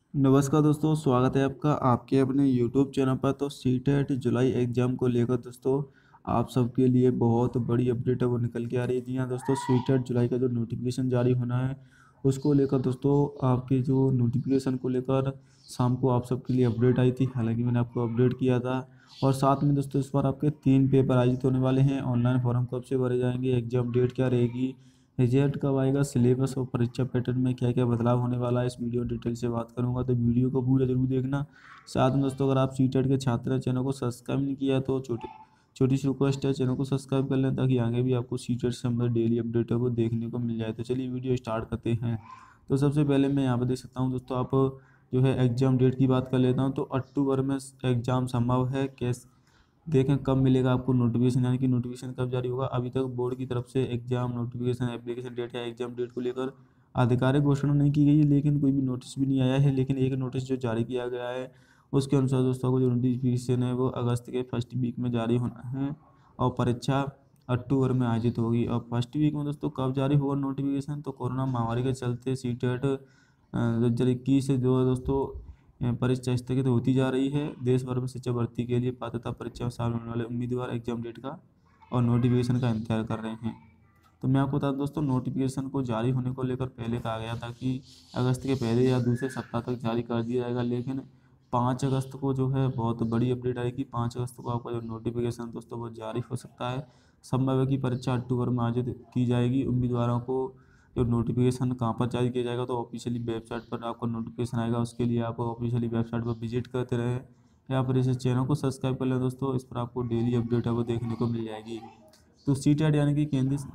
नमस्कार दोस्तों, स्वागत है आपका आपके अपने यूट्यूब चैनल पर। तो सीटेट जुलाई एग्ज़ाम को लेकर दोस्तों आप सबके लिए बहुत बड़ी अपडेट है वो निकल के आ रही है। जी हाँ दोस्तों, सीटेट जुलाई का जो नोटिफिकेशन जारी होना है उसको लेकर दोस्तों आपके जो नोटिफिकेशन को लेकर शाम को आप सबके लिए अपडेट आई थी। हालांकि मैंने आपको अपडेट किया था। और साथ में दोस्तों इस बार आपके 3 पेपर आयोजित होने वाले हैं। ऑनलाइन फॉर्म कब से भरे जाएंगे, एग्जाम डेट क्या रहेगी, रिजल्ट कब आएगा, सिलेबस और परीक्षा पैटर्न में क्या क्या बदलाव होने वाला है, इस वीडियो डिटेल से बात करूंगा। तो वीडियो को पूरा जरूर देखना। साथ में दोस्तों अगर आप सीटेट के छात्र हैं, चैनल को सब्सक्राइब नहीं किया तो छोटी छोटी सी रिक्वेस्ट है, चैनल को सब्सक्राइब कर लें ताकि आगे भी आपको सीटेट से संबंधित डेली अपडेट है वो देखने को मिल जाए। तो चलिए वीडियो स्टार्ट करते हैं। तो सबसे पहले मैं यहाँ पर देख सकता हूँ दोस्तों, आप जो है एग्जाम डेट की बात कर लेता हूँ। तो अक्टूबर में एग्जाम संभव है। कैसे देखें कब मिलेगा आपको नोटिफिकेशन, यानी कि नोटिफिकेशन कब जारी होगा। अभी तक बोर्ड की तरफ से एग्जाम नोटिफिकेशन एप्लीकेशन डेट या एग्जाम डेट को लेकर आधिकारिक घोषणा नहीं की गई है, लेकिन कोई भी नोटिस भी नहीं आया है। लेकिन एक नोटिस जो जारी किया गया है उसके अनुसार दोस्तों को जो नोटिफिकेशन है वो अगस्त के फर्स्ट वीक में जारी होना है और परीक्षा अक्टूबर में आयोजित होगी। और फर्स्ट वीक में दोस्तों कब जारी होगा नोटिफिकेशन, तो कोरोना महामारी के चलते सीटेट 2021 से जो है दोस्तों परीक्षा स्थगित होती जा रही है। देश भर में शिक्षक भर्ती के लिए पात्रता परीक्षा में शामिल होने वाले उम्मीदवार एग्जाम डेट का और नोटिफिकेशन का इंतजार कर रहे हैं। तो मैं आपको बता दूं दोस्तों, नोटिफिकेशन को जारी होने को लेकर पहले कहा गया था कि अगस्त के पहले या दूसरे सप्ताह तक जारी कर दिया जाएगा, लेकिन 5 अगस्त को जो है बहुत बड़ी अपडेट आएगी। 5 अगस्त को आपका जो नोटिफिकेशन दोस्तों वो जारी हो सकता है। संभव है कि परीक्षा अक्टूबर में आयोजित की जाएगी। उम्मीदवारों को जो नोटिफिकेशन कहाँ पर जारी किया जाएगा, तो ऑफिशियली वेबसाइट पर आपको नोटिफिकेशन आएगा। उसके लिए आप ऑफिशियली वेबसाइट पर विजिट करते रहें या फिर इस चैनल को सब्सक्राइब कर लें दोस्तों। इस पर आपको डेली अपडेट है वो देखने को मिल जाएगी। तो सीटेट यानी कि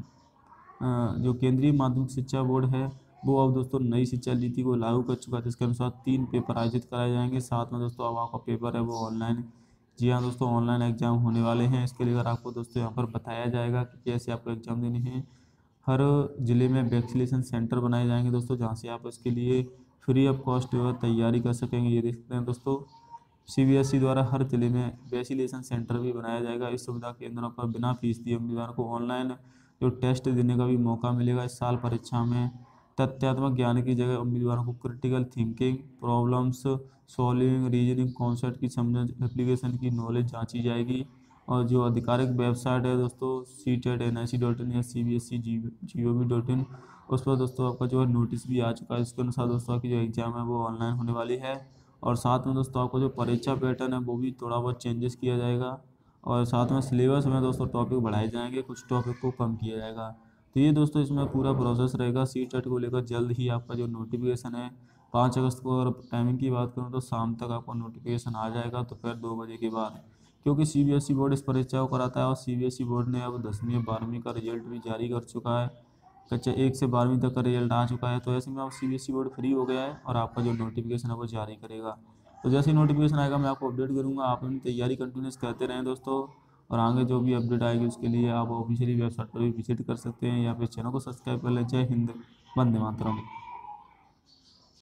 जो केंद्रीय माध्यमिक शिक्षा बोर्ड है वो अब दोस्तों नई शिक्षा नीति को लागू कर चुका है, जिसके अनुसार 3 पेपर आयोजित कराए जाएंगे। साथ में दोस्तों अब आपका पेपर है वो ऑनलाइन, जी हाँ दोस्तों, ऑनलाइन एग्जाम होने वाले हैं। इसके लिए आपको दोस्तों यहाँ पर बताया जाएगा कि कैसे आपको एग्जाम देने हैं। हर ज़िले में वैक्सीनेशन सेंटर बनाए जाएंगे दोस्तों, जहाँ से आप इसके लिए फ्री ऑफ कॉस्ट जो है तैयारी कर सकेंगे। ये देख सकते हैं दोस्तों, सीबीएसई द्वारा हर जिले में वैक्सीनेशन सेंटर भी बनाया जाएगा। इस सुविधा केंद्रों पर बिना फीस दिए उम्मीदवार को ऑनलाइन जो टेस्ट देने का भी मौका मिलेगा। इस साल परीक्षा में तथ्यात्मक ज्ञान की जगह उम्मीदवारों को critical thinking, problems solving, reasoning, concept की समझ, एप्लीकेशन की नॉलेज जांची जाएगी। और जो आधिकारिक वेबसाइट है दोस्तों CTET.NIC.in या CBSE.gov.in, उस पर दोस्तों आपका जो है नोटिस भी आ चुका है। इसके अनुसार दोस्तों आपकी जो एग्ज़ाम है वो ऑनलाइन होने वाली है। और साथ में दोस्तों आपका जो परीक्षा पैटर्न है वो भी थोड़ा बहुत चेंजेस किया जाएगा। और साथ में सिलेबस में दोस्तों टॉपिक बढ़ाए जाएंगे, कुछ टॉपिक को कम किया जाएगा। तो ये दोस्तों इसमें पूरा प्रोसेस रहेगा। सीटेट को लेकर जल्द ही आपका जो नोटिफिकेशन है 5 अगस्त को, अगर टाइमिंग की बात करूँ तो शाम तक आपको नोटिफिकेशन आ जाएगा, तो फिर 2 बजे के बाद। क्योंकि सीबीएसई बोर्ड इस परीक्षा को कराता है और सीबीएसई बोर्ड ने अब 10वीं और 12वीं का रिजल्ट भी जारी कर चुका है। कक्षा 1 से 12वीं तक का रिजल्ट आ चुका है। तो ऐसे में अब सीबीएसई बोर्ड फ्री हो गया है और आपका जो नोटिफिकेशन है वो जारी करेगा। तो जैसे ही नोटिफिकेशन आएगा मैं आपको अपडेट करूँगा। आप अपनी तैयारी कंटिन्यूस करते रहें दोस्तों। और आगे जो भी अपडेट आएगी उसके लिए आप ऑफिशियली वेबसाइट पर भी विजिट कर सकते हैं या फिर चैनल को सब्सक्राइब कर लें। जय हिंद, वंदे मातरम।